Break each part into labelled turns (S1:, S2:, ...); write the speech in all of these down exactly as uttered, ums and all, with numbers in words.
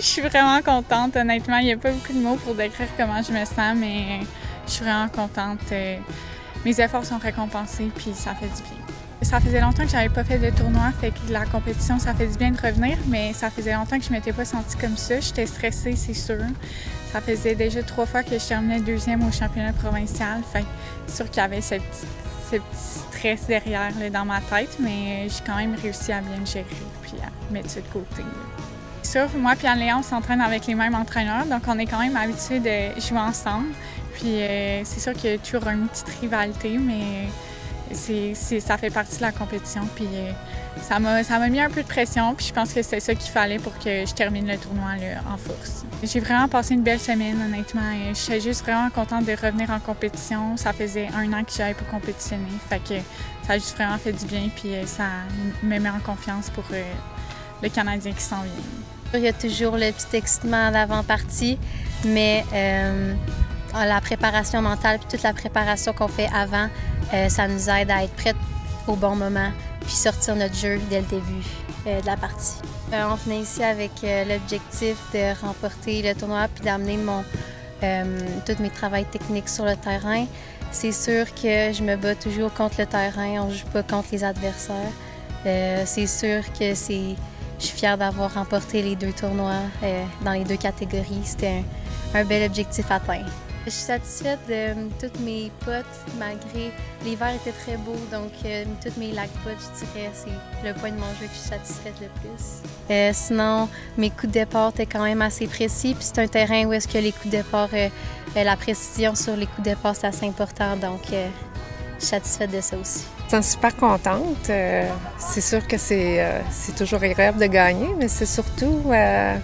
S1: suis vraiment contente, honnêtement. Il n'y a pas beaucoup de mots pour décrire comment je me sens, mais je suis vraiment contente. Mes efforts sont récompensés, puis ça fait du bien. Ça faisait longtemps que j'avais pas fait de tournoi, fait que la compétition, ça fait du bien de revenir, mais ça faisait longtemps que je m'étais pas sentie comme ça. J'étais stressée, c'est sûr. Ça faisait déjà trois fois que je terminais deuxième au championnat provincial, fait que c'est sûr qu'il y avait ce petit, ce petit stress derrière là, dans ma tête, mais j'ai quand même réussi à bien le gérer, puis à mettre ça de côté. C'est sûr, moi et Anne-Léon, on s'entraîne avec les mêmes entraîneurs, donc on est quand même habitués de jouer ensemble. Puis euh, c'est sûr qu'il y a toujours une petite rivalité, mais c'est, c'est, ça fait partie de la compétition. Puis euh, ça m'a, ça m'a mis un peu de pression, puis je pense que c'est ça qu'il fallait pour que je termine le tournoi là, en force. J'ai vraiment passé une belle semaine, honnêtement. Je suis juste vraiment contente de revenir en compétition. Ça faisait un an que j'avais pas compétitionné, fait que ça a juste vraiment fait du bien, puis euh, ça me met en confiance pour euh, le Canadien qui s'en vient.
S2: Il y a toujours le petit excitement à l'avant-partie, mais euh, la préparation mentale puis toute la préparation qu'on fait avant, euh, ça nous aide à être prêtes au bon moment puis sortir notre jeu dès le début euh, de la partie. Euh, on venait ici avec euh, l'objectif de remporter le tournoi puis d'amener mon euh, tous mes travaux techniques sur le terrain. C'est sûr que je me bats toujours contre le terrain, on ne joue pas contre les adversaires. Euh, c'est sûr que c'est Je suis fière d'avoir remporté les deux tournois euh, dans les deux catégories. C'était un, un bel objectif atteint. Je suis satisfaite de euh, toutes mes potes, malgré l'hiver était très beau, donc euh, toutes mes lacs potes, je dirais, c'est le point de mon jeu que je suis satisfaite le plus. Euh, sinon, mes coups de départ étaient quand même assez précis, puis c'est un terrain où est-ce que les coups de départ, euh, la précision sur les coups de départ, c'est assez important, donc euh, je suis satisfaite de ça aussi.
S3: Je suis super contente. Euh, c'est sûr que c'est, euh, c'est toujours agréable de gagner, mais c'est surtout, euh,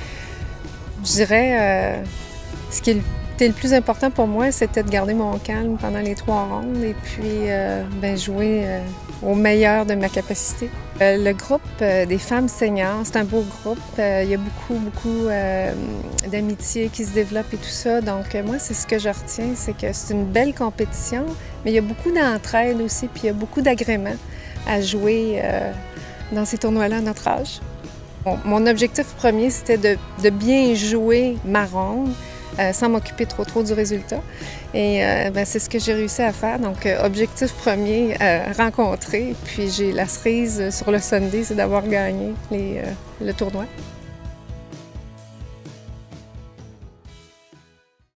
S3: je dirais, euh, ce qui était le plus important pour moi, c'était de garder mon calme pendant les trois rondes et puis euh, ben, jouer euh, au meilleur de ma capacité. Euh, le groupe euh, des femmes seniors, c'est un beau groupe. Euh, il y a beaucoup, beaucoup euh, d'amitié qui se développe et tout ça. Donc moi, c'est ce que je retiens, c'est que c'est une belle compétition, mais il y a beaucoup d'entraide aussi, puis il y a beaucoup d'agréments à jouer euh, dans ces tournois-là à notre âge. Bon, mon objectif premier, c'était de, de bien jouer ma ronde, euh, sans m'occuper trop trop du résultat. Et euh, ben, c'est ce que j'ai réussi à faire. Donc, euh, objectif premier, euh, rencontrer. Puis j'ai la cerise sur le Sunday, c'est d'avoir gagné les, euh, le tournoi.